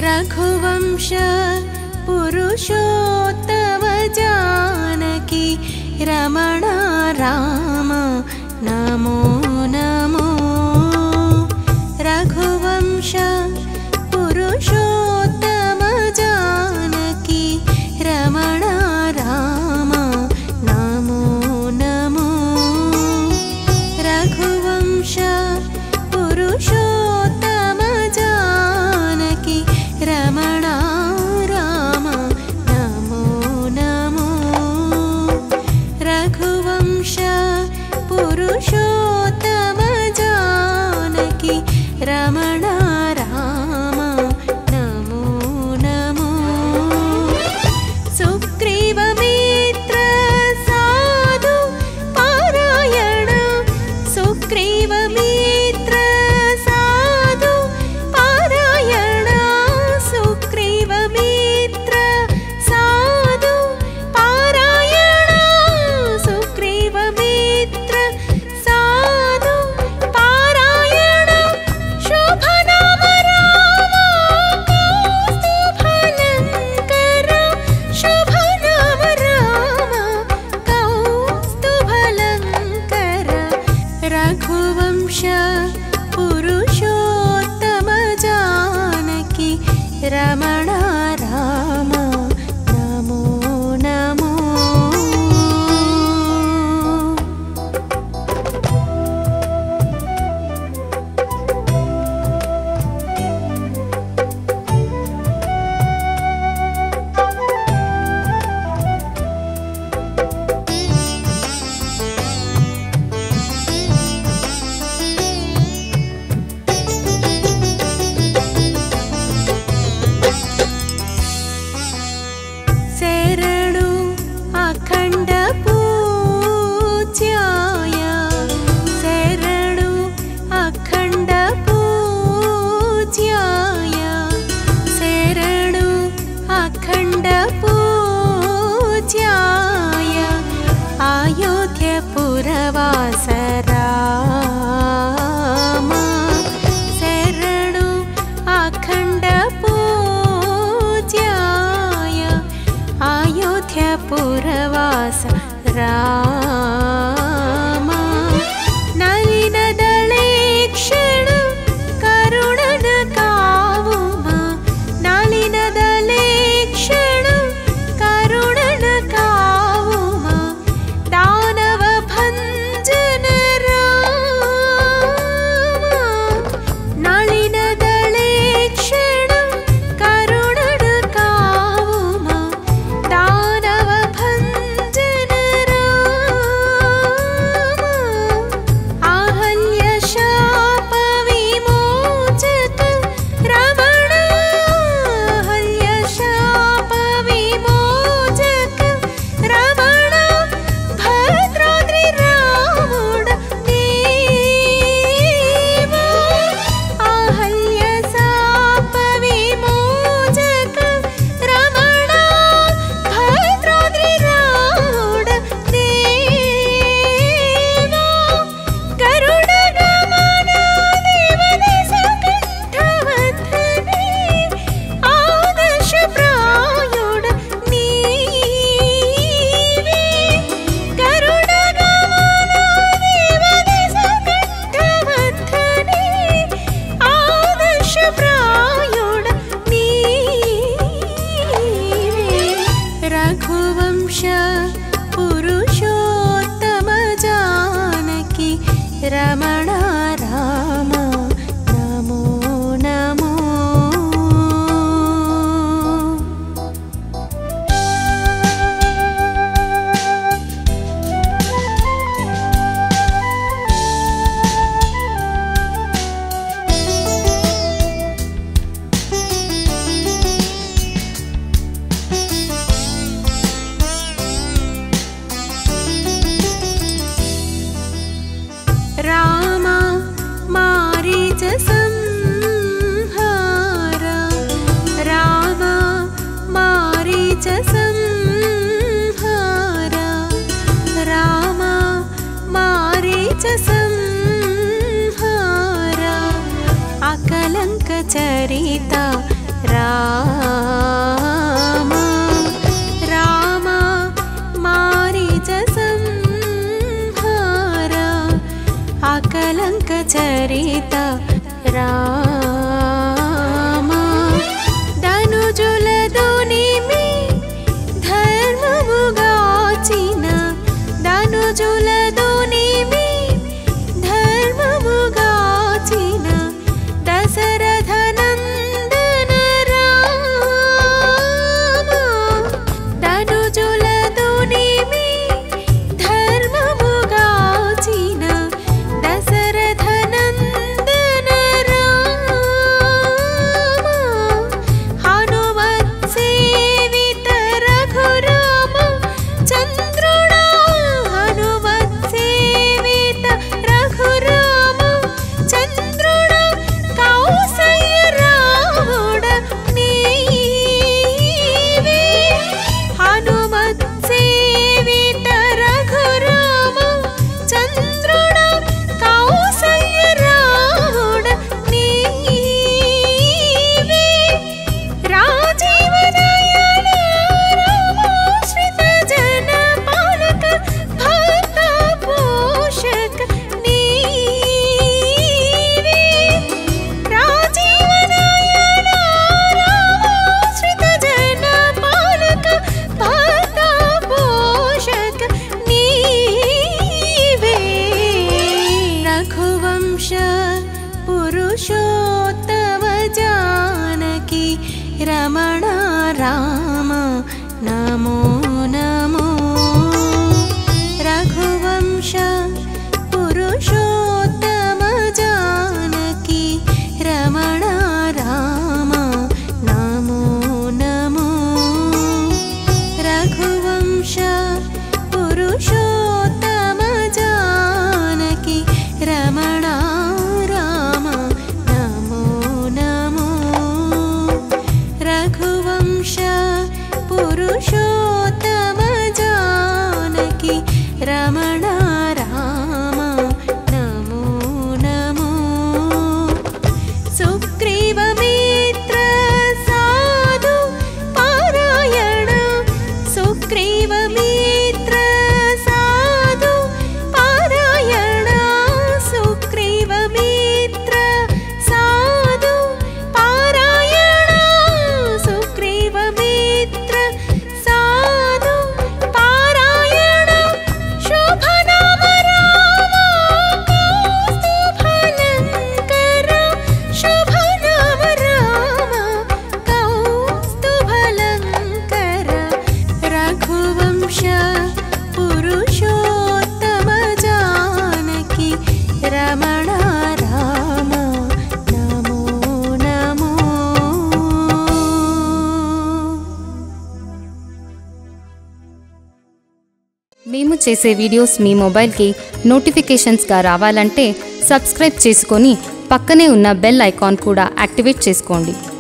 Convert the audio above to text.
रघुवंश पुरुषोत्तम जानकी रमण राम नमो नमो। रघुवंश पुरुषोत्तम जानकी रमण राम नमो नमो। रघुवंश पुरुषोत्तम जानकी रमण राम नमो नमो। रघुवंश पुरुषोत्तम जानकी रमण राम नमो नमो। सुग्रीवमित्र साधु पारायण सुग्रीवमित्र साधु पारायण सुग्रीवमित्र साधु पारायण सुग्रीवमित्र साधु पारायण शुभ नाम राम कौस्तुभलंकर शुभ नाम राम कौस्तुभलंकर। रघुवंश पुरुषोत्तम जानकी रमण राम नमो नमो। शरणु अखंड पूज्याय शरणु अखंड पूज्याय शरणु अखंड पूज्याय अयोध्यपुरवास राम शरणु अखंड पूज्याय अयोध्यपुरवास राम। नलिनदलेक्षण करुणन कावुमा नलिनदलेक्षण करुणन कावुमा दानव भंजन राम। नलिनदलेक्षण करुणन कावुमा दानव भंजन राम। आहल्य शाप विमोचक रमण आहल्य शाप विमोचक रमण भद्राद्रि रामुड देवा। आहल्य शाप विमोचक रमण भद्राद्रि रामुड देवा। गरुडगमन देवदेश कंठवथने आदर्श प्रायुड नीवे। गरुडगमन देवदेश कंठवथने आदर्श प्रायुड नीवे। रघुवंश पुरुषोत्तम जानकी रमण राम नमो नमो। राम मारीच संहार राम मारीच संहार राम मारीच संहार। अकलंक चरिता राम राम मारीच संहार अकलंक चरित राम धनुजुल दुनिमि धर्ममुगाचिन धनुजुल दुनिमि धर्ममुगाचिन दशरथ नंदन राम धनुजुल दुनिमि धर्ममुगाचिन दशरथ नंदन राम हनुमत् सेवित रघुराम चंद्रुडा हनुमत् सेवित रघुराम चंद्रुडा कौसल्य रामुड नीवे हनुमत् सेवित रघुराम चंद्रुडा कौसल्य रामुड नीवे राजीव नयन रामाश्रित जन पालक भक्त पोषक नीवे राजीव नयन रामाश्रित जन पालक भक्त पोषक नीवे रघुवंश पुरुषोत्तम जानकी रमण राम नमो नमो रघुवंश पुरुषोत्तम जानकी रमण राम नमो नमो रघुवंश पुरुषोत्तम जानकी रमण राम नमो नमो रघुवंश पुरुषोत्तम जानकी रमण राम नमो नमो सुग्रीवमित्र साधु पारायण सुग्रीवमित्र साधु पारायण सुग्रीवमित्र साधु पारायण सुग्रीवमित्र साधु पारायण शुभ नाम राम कौस्तुभलंकर शुभ नाम राम कौस्तुभलंकर रघुवंश पुरुषोत्तम जानकी रमण राम नमो नमो మేము చేసే వీడియోస్ మీ మొబైల్కి నోటిఫికేషన్స్గా రావాలంటే సబ్స్క్రైబ్ చేసుకొని పక్కనే ఉన్న బెల్ ఐకాన్ కూడా యాక్టివేట్ చేసుకోండి.